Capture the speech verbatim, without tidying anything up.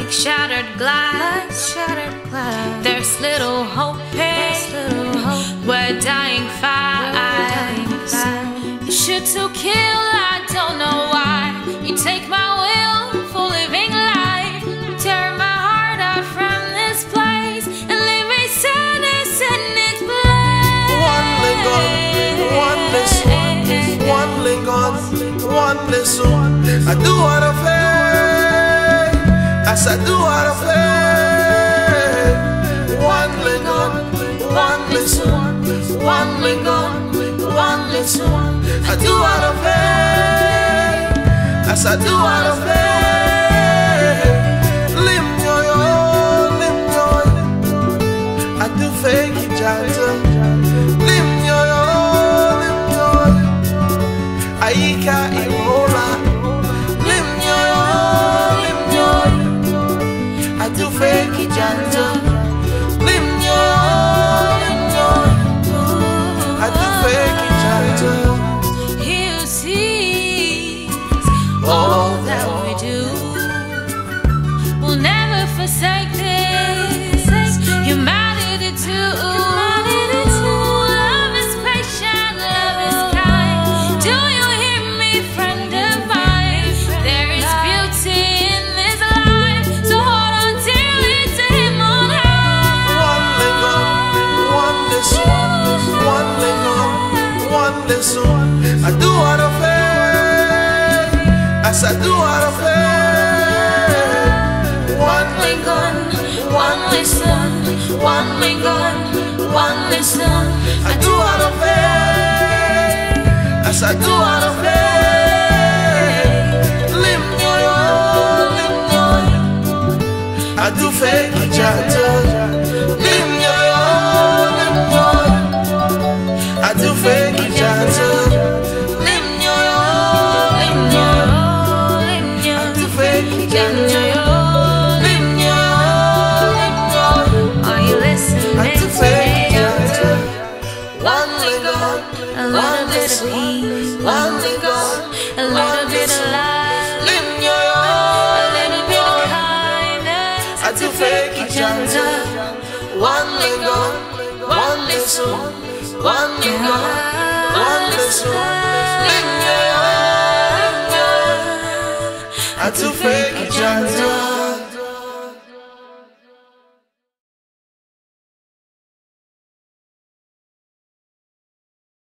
like shattered glass. Shattered glass. There's little hope in. We're dying fast. You shoot to kill. I don't know why. You take my will for living life. You tear my heart out from this place and leave me sadness in its place. One lingon, one listen, one lingon, one listen. I do what I feel, as I do what I feel. One lingon, one listen, one lingon, one listen. I do what I feel, as I do what I feel. Lim yo yo, lim yo. I do fake it, gentle. Lim yo yo, lim yo. Aika irola. Lim yo yo, lim yo. I do fake it, gentle. Lim yo, lim yo. I do fake it, gentle. You see all that we do. We'll never forsake this. Humanity too. Love is patient, love is kind. Do you hear me, friend of mine? There is beauty in this life, so hold on till it's him on high. One lingon, one listen, one lingon, one listen. I do what I feel, as I do what I feel. One Lingon, one listen, one lingon, one listen. I do what I feel, as I do what I feel. Lim yo yo, lim yo. I do fake it, gentle. Lim yo yo, lim yo. I do fake it, gentle. Lim yo yo, lim yo. I do fake it, gentle. Lim yo yo, lim yo. Are you listening? I do fake it, gentle. One lingon, A little bit of peace, one lingon, a little bit of love, lim yo yo. a little bit of kindness. I do fake it, gentle. One lingon, one listen, one lingon, one listen. Lim yo yo, lim yo. I do fake it, gentle.